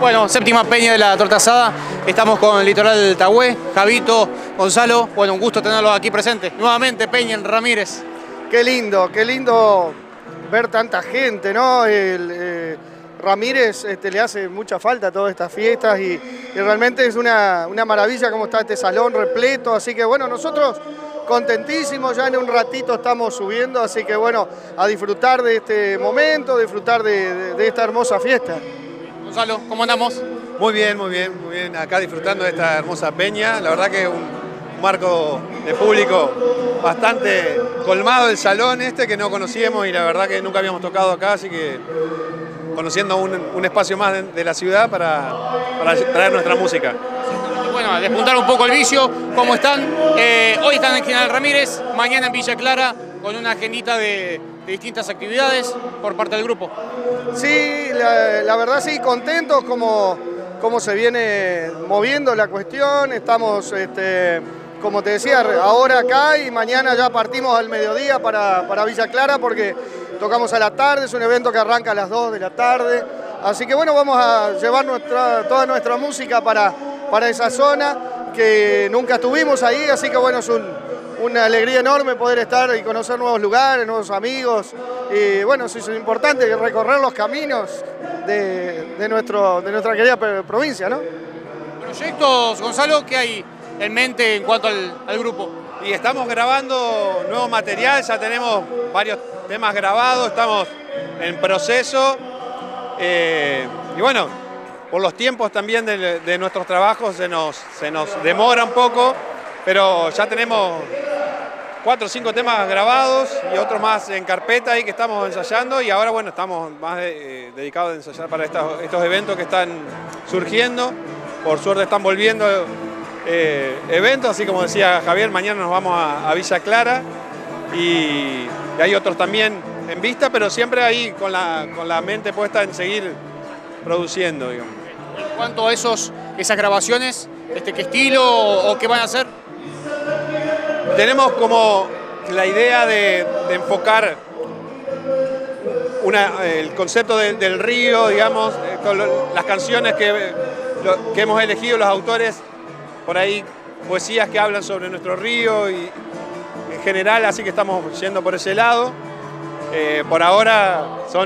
Bueno, séptima peña de la torta asada. Estamos con el Litoral Tagüé, Javito, Gonzalo. Bueno, un gusto tenerlos aquí presentes. Nuevamente Peña en Ramírez. Qué lindo ver tanta gente, ¿no? Ramírez le hace mucha falta a todas estas fiestas y realmente es una maravilla cómo está este salón repleto. Así que bueno, nosotros contentísimos, ya en un ratito estamos subiendo, así que bueno, a disfrutar de este momento, disfrutar de esta hermosa fiesta. Gonzalo, ¿cómo andamos? Muy bien, acá disfrutando de esta hermosa peña, la verdad que es un marco de público bastante colmado el salón que no conocíamos y la verdad que nunca habíamos tocado acá, así que conociendo un espacio más de la ciudad para traer nuestra música. Bueno, a despuntar un poco el vicio, ¿cómo están? Hoy están en General Ramírez, mañana en Villa Clara, con una agendita de distintas actividades por parte del grupo. Sí, la verdad sí, contentos como se viene moviendo la cuestión. Estamos, como te decía, ahora acá y mañana ya partimos al mediodía para Villa Clara porque tocamos a la tarde, es un evento que arranca a las 2 de la tarde. Así que bueno, vamos a llevar toda nuestra música para esa zona que nunca estuvimos ahí, así que bueno, es una alegría enorme poder estar y conocer nuevos lugares, nuevos amigos. Y bueno, eso es importante, recorrer los caminos de nuestra querida provincia, ¿no? ¿Proyectos, Gonzalo, qué hay en mente en cuanto al grupo? Y estamos grabando nuevo material, ya tenemos varios temas grabados, estamos en proceso. Y bueno, por los tiempos también de nuestros trabajos se nos demora un poco, pero ya tenemos 4 o 5 temas grabados y otros más en carpeta ahí que estamos ensayando y ahora bueno, estamos más dedicados a ensayar para estos eventos que están surgiendo. Por suerte están volviendo eventos, así como decía Javier, mañana nos vamos a Villa Clara y hay otros también en vista, pero siempre ahí con la mente puesta en seguir produciendo, digamos. En cuanto a esas grabaciones, ¿qué estilo o qué van a hacer? Tenemos como la idea de enfocar el concepto del río, digamos, con las canciones que hemos elegido los autores, por ahí poesías que hablan sobre nuestro río y en general, así que estamos yendo por ese lado. Por ahora son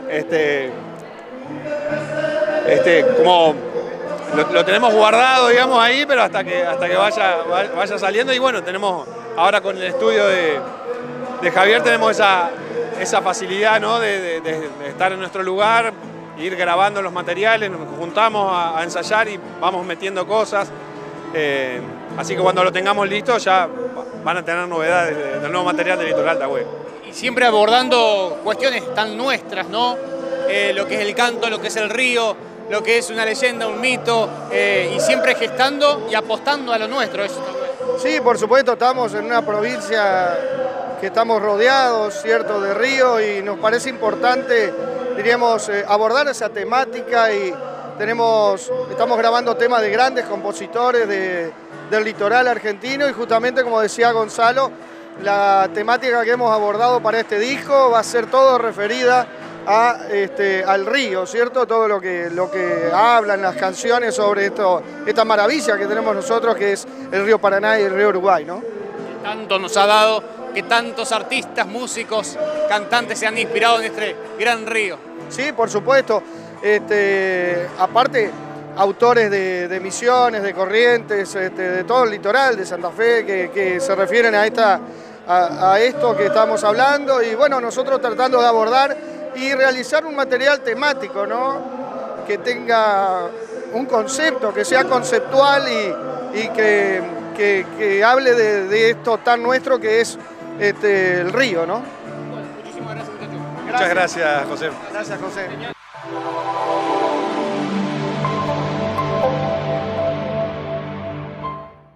como lo tenemos guardado, digamos, ahí, pero hasta que vaya saliendo. Y bueno, tenemos ahora con el estudio de Javier tenemos esa facilidad, ¿no? de estar en nuestro lugar, ir grabando los materiales, nos juntamos a ensayar y vamos metiendo cosas. Así que cuando lo tengamos listo ya van a tener novedades del nuevo material del Litoral Tagüé. Y siempre abordando cuestiones tan nuestras, ¿no? Lo que es el canto, lo que es el río, lo que es una leyenda, un mito, y siempre gestando y apostando a lo nuestro. Eso. Sí, por supuesto, estamos en una provincia que estamos rodeados, ¿cierto?, de río y nos parece importante, diríamos, abordar esa temática y estamos grabando temas de grandes compositores del litoral argentino y justamente, como decía Gonzalo, la temática que hemos abordado para este disco va a ser todo referida al río, ¿cierto? Todo lo que hablan las canciones sobre esta maravilla que tenemos nosotros, que es el río Paraná y el río Uruguay, ¿no? Que tanto nos ha dado, que tantos artistas, músicos, cantantes se han inspirado en este gran río. Sí, por supuesto. Aparte, autores de Misiones, de Corrientes, de todo el litoral, de Santa Fe, que se refieren a esto que estamos hablando y bueno, nosotros tratando de abordar y realizar un material temático, ¿no? Que tenga un concepto, que sea conceptual y que hable de esto tan nuestro que es el río, ¿no? Bueno, muchísimas gracias, muchachos. Muchas gracias, José. Gracias, José.